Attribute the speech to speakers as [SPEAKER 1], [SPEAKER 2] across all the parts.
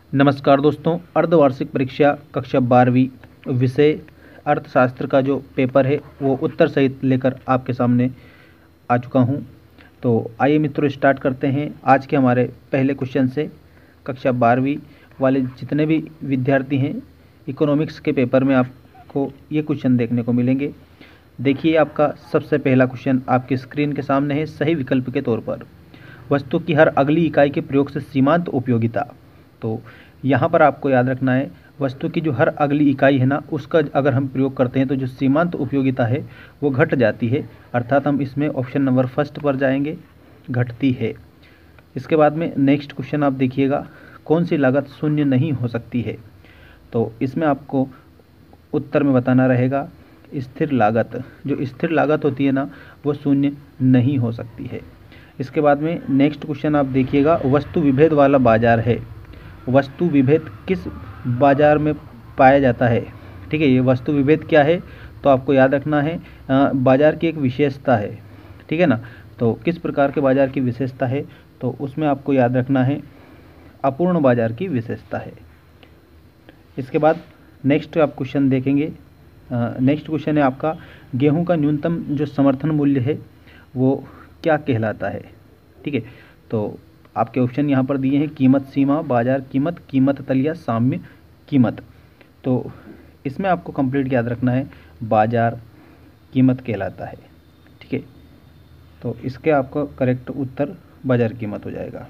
[SPEAKER 1] नमस्कार दोस्तों, अर्धवार्षिक परीक्षा कक्षा 12वीं विषय अर्थशास्त्र का जो पेपर है वो उत्तर सहित लेकर आपके सामने आ चुका हूँ। तो आइए मित्रों, स्टार्ट करते हैं आज के हमारे पहले क्वेश्चन से। कक्षा 12वीं वाले जितने भी विद्यार्थी हैं, इकोनॉमिक्स के पेपर में आपको ये क्वेश्चन देखने को मिलेंगे। देखिए, आपका सबसे पहला क्वेश्चन आपकी स्क्रीन के सामने है। सही विकल्प के तौर पर वस्तु की हर अगली इकाई के प्रयोग से सीमांत उपयोगिता। तो यहाँ पर आपको याद रखना है, वस्तु की जो हर अगली इकाई है ना, उसका अगर हम प्रयोग करते हैं तो जो सीमांत उपयोगिता है वो घट जाती है। अर्थात हम इसमें ऑप्शन नंबर फर्स्ट पर जाएंगे, घटती है। इसके बाद में नेक्स्ट क्वेश्चन आप देखिएगा, कौन सी लागत शून्य नहीं हो सकती है। तो इसमें आपको उत्तर में बताना रहेगा स्थिर लागत। जो स्थिर लागत होती है ना, वो शून्य नहीं हो सकती है। इसके बाद में नेक्स्ट क्वेश्चन आप देखिएगा, वस्तु विभेद वाला बाजार है। वस्तु विभेद किस बाजार में पाया जाता है? ठीक है, ये वस्तु विभेद क्या है तो आपको याद रखना है, बाजार की एक विशेषता है। ठीक है ना, तो किस प्रकार के बाजार की विशेषता है तो उसमें आपको याद रखना है अपूर्ण बाजार की विशेषता है। इसके बाद नेक्स्ट आप क्वेश्चन देखेंगे। नेक्स्ट क्वेश्चन है आपका, गेहूं का न्यूनतम जो समर्थन मूल्य है वो क्या कहलाता है? ठीक है, तो आपके ऑप्शन यहाँ पर दिए हैं, कीमत सीमा, बाजार कीमत, कीमत तल या साम्य कीमत। तो इसमें आपको कंप्लीट याद रखना है बाजार कीमत कहलाता है। ठीक है, तो इसके आपका करेक्ट उत्तर बाजार कीमत हो जाएगा।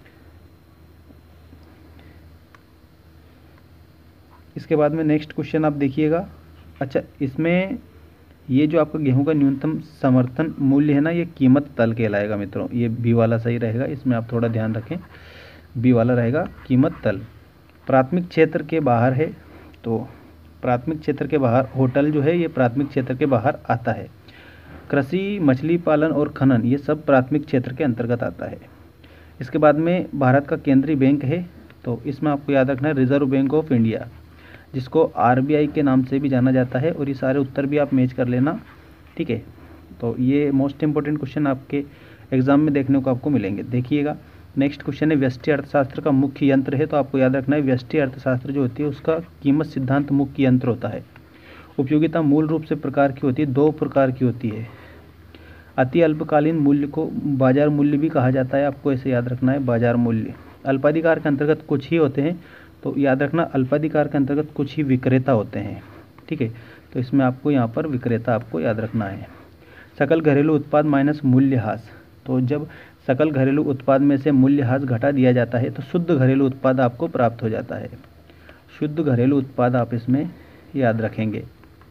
[SPEAKER 1] इसके बाद में नेक्स्ट क्वेश्चन आप देखिएगा। अच्छा, इसमें ये जो आपका गेहूं का न्यूनतम समर्थन मूल्य है ना, ये कीमत तल कहलाएगा मित्रों। ये बी वाला सही रहेगा, इसमें आप थोड़ा ध्यान रखें, बी वाला रहेगा कीमत तल। प्राथमिक क्षेत्र के बाहर है, तो प्राथमिक क्षेत्र के बाहर होटल जो है ये प्राथमिक क्षेत्र के बाहर आता है। कृषि, मछली पालन और खनन ये सब प्राथमिक क्षेत्र के अंतर्गत आता है। इसके बाद में भारत का केंद्रीय बैंक है, तो इसमें आपको याद रखना है रिजर्व बैंक ऑफ इंडिया, जिसको आरबीआई के नाम से भी जाना जाता है। और ये सारे उत्तर भी आप मैच कर लेना। ठीक है, तो ये मोस्ट इंपॉर्टेंट क्वेश्चन आपके एग्जाम में देखने को आपको मिलेंगे। देखिएगा, नेक्स्ट क्वेश्चन है व्यष्टि अर्थशास्त्र का मुख्य यंत्र है। तो आपको याद रखना है व्यष्टि अर्थशास्त्र जो होती है उसका कीमत सिद्धांत मुख्य यंत्र होता है। उपयोगिता मूल रूप से प्रकार की होती है, दो प्रकार की होती है। अति अल्पकालीन मूल्य को बाजार मूल्य भी कहा जाता है, आपको ऐसे याद रखना है बाजार मूल्य। अल्पाधिकार के अंतर्गत कुछ ही होते हैं, तो याद रखना अल्पाधिकार के अंतर्गत कुछ ही विक्रेता होते हैं। ठीक है, तो इसमें आपको यहाँ पर विक्रेता आपको याद रखना है। सकल घरेलू उत्पाद माइनस मूल्यह्रास, तो जब सकल घरेलू उत्पाद में से मूल्यह्रास घटा दिया जाता है तो शुद्ध घरेलू उत्पाद आपको प्राप्त हो जाता है। शुद्ध घरेलू उत्पाद आप इसमें याद रखेंगे।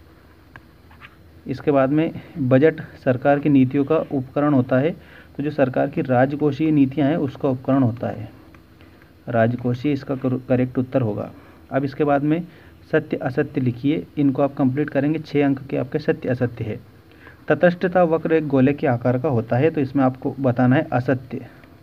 [SPEAKER 1] इसके बाद में बजट सरकार की नीतियों का उपकरण होता है, तो जो सरकार की राजकोषीय नीतियाँ हैं उसका उपकरण होता है। राजकोषीय इसका करेक्ट उत्तर होगा। अब इसके बाद में सत्य असत्य लिखिए, इनको आप कंप्लीट करेंगे। 6 अंक के आपके सत्य असत्य है। तटस्थता वक्र एक गोले के आकार का होता है, तो इसमें आपको बताना है असत्य।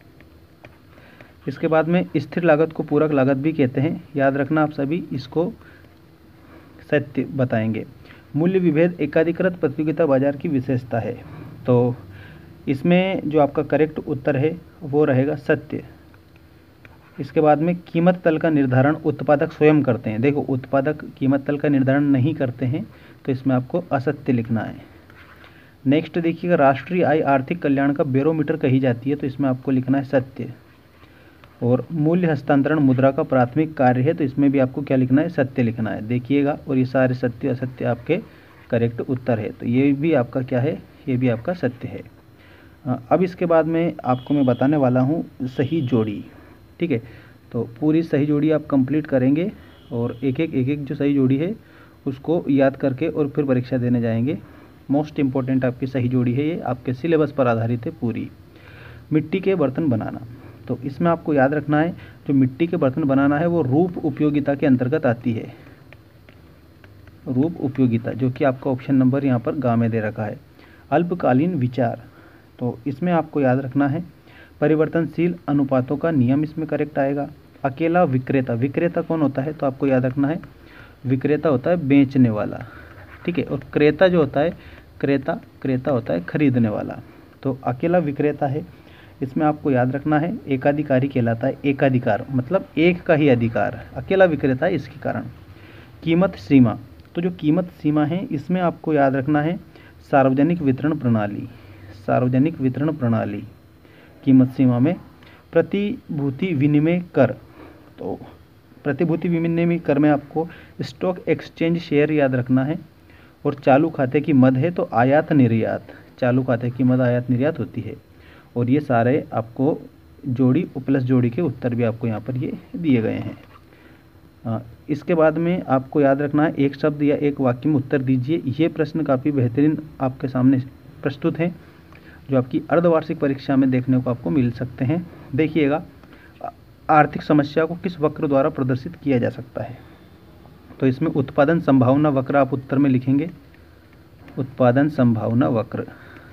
[SPEAKER 1] इसके बाद में स्थिर लागत को पूरक लागत भी कहते हैं, याद रखना आप सभी, इसको सत्य बताएंगे। मूल्य विभेद एकाधिकृत प्रतियोगिता बाजार की विशेषता है, तो इसमें जो आपका करेक्ट उत्तर है वो रहेगा सत्य। इसके बाद में कीमत तल का निर्धारण उत्पादक स्वयं करते हैं। देखो, उत्पादक कीमत तल का निर्धारण नहीं करते हैं, तो इसमें आपको असत्य लिखना है। नेक्स्ट देखिएगा, राष्ट्रीय आय आर्थिक कल्याण का बैरोमीटर कही जाती है, तो इसमें आपको लिखना है सत्य। और मूल्य हस्तांतरण मुद्रा का प्राथमिक कार्य है, तो इसमें भी आपको क्या लिखना है? सत्य लिखना है। देखिएगा, और ये सारे सत्य असत्य आपके करेक्ट उत्तर है, तो ये भी आपका क्या है? ये भी आपका सत्य है। अब इसके बाद में आपको मैं बताने वाला हूँ सही जोड़ी। ठीक है, तो पूरी सही जोड़ी आप कंप्लीट करेंगे और एक एक जो सही जोड़ी है उसको याद करके और फिर परीक्षा देने जाएंगे। मोस्ट इम्पोर्टेंट आपकी सही जोड़ी है, ये आपके सिलेबस पर आधारित है पूरी। मिट्टी के बर्तन बनाना, तो इसमें आपको याद रखना है जो मिट्टी के बर्तन बनाना है वो रूप उपयोगिता के अंतर्गत आती है। रूप उपयोगिता, जो कि आपका ऑप्शन नंबर यहाँ पर ग में दे रखा है। अल्पकालीन विचार, तो इसमें आपको याद रखना है परिवर्तनशील अनुपातों का नियम इसमें करेक्ट आएगा। अकेला विक्रेता, विक्रेता कौन होता है? तो आपको याद रखना है विक्रेता होता है बेचने वाला। ठीक है, और क्रेता जो होता है क्रेता होता है खरीदने वाला। तो अकेला विक्रेता है, इसमें आपको याद रखना है एकाधिकारी कहलाता है। एकाधिकार मतलब एक का ही अधिकार, अकेला विक्रेता है इसके कारण। कीमत सीमा, तो जो कीमत सीमा है इसमें आपको याद रखना है सार्वजनिक वितरण प्रणाली। सार्वजनिक वितरण प्रणाली कीमत सीमा में प्रतिभूति विनिमय कर, तो प्रतिभूति विनिमय कर में आपको स्टॉक एक्सचेंज शेयर याद रखना है। और चालू खाते की मद है तो आयात निर्यात, चालू खाते की मद आयात निर्यात होती है। और ये सारे आपको जोड़ी प्लस जोड़ी के उत्तर भी आपको यहाँ पर ये दिए गए हैं। इसके बाद में आपको याद रखना है एक शब्द या एक वाक्य में उत्तर दीजिए। ये प्रश्न काफ़ी बेहतरीन आपके सामने प्रस्तुत हैं, जो आपकी अर्धवार्षिक परीक्षा में देखने को आपको मिल सकते हैं। देखिएगा, आर्थिक समस्या को किस वक्र द्वारा प्रदर्शित किया जा सकता है? तो इसमें उत्पादन संभावना वक्र आप उत्तर में लिखेंगे, उत्पादन संभावना वक्र।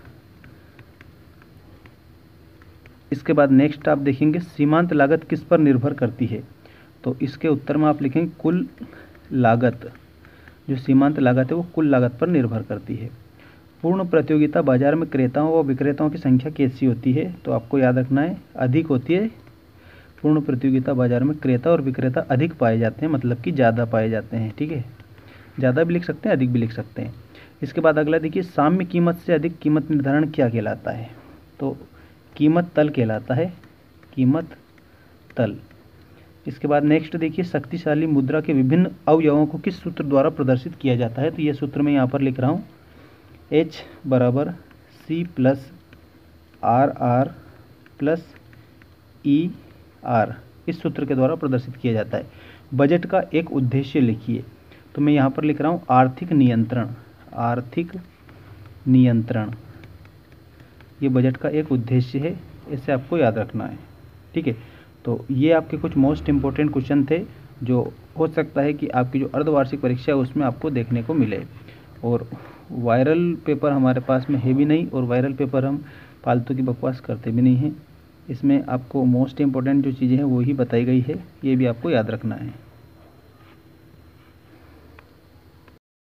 [SPEAKER 1] इसके बाद नेक्स्ट आप देखेंगे सीमांत लागत किस पर निर्भर करती है? तो इसके उत्तर में आप लिखेंगे कुल लागत। जो सीमांत लागत है वो कुल लागत पर निर्भर करती है। पूर्ण प्रतियोगिता बाजार में क्रेताओं व विक्रेताओं की संख्या कैसी होती है? तो आपको याद रखना है अधिक होती है। पूर्ण प्रतियोगिता बाजार में क्रेता और विक्रेता अधिक पाए जाते हैं, मतलब कि ज़्यादा पाए जाते हैं। ठीक है, ज़्यादा भी लिख सकते हैं, अधिक भी लिख सकते हैं। इसके बाद अगला देखिए साम्य कीमत से अधिक कीमत निर्धारण क्या कहलाता है? तो कीमत तल कहलाता है, कीमत तल। इसके बाद नेक्स्ट देखिए शक्तिशाली मुद्रा के विभिन्न अवयवों को किस सूत्र द्वारा प्रदर्शित किया जाता है? तो ये सूत्र मैं यहाँ पर लिख रहा हूँ, H बराबर C plus RR plus ER, इस सूत्र के द्वारा प्रदर्शित किया जाता है। बजट का एक उद्देश्य लिखिए। तो मैं यहाँ पर लिख रहा हूँ आर्थिक नियंत्रण। आर्थिक नियंत्रण ये बजट का एक उद्देश्य है, इसे आपको याद रखना है। ठीक है, तो ये आपके कुछ मोस्ट इम्पोर्टेंट क्वेश्चन थे जो हो सकता है कि आपकी जो अर्धवार्षिक परीक्षा है उसमें आपको देखने को मिले। और वायरल पेपर हमारे पास में है भी नहीं, और वायरल पेपर हम फालतू की बकवास करते भी नहीं हैं। इसमें आपको मोस्ट इम्पोर्टेंट जो चीज़ें हैं वो ही बताई गई है, ये भी आपको याद रखना है।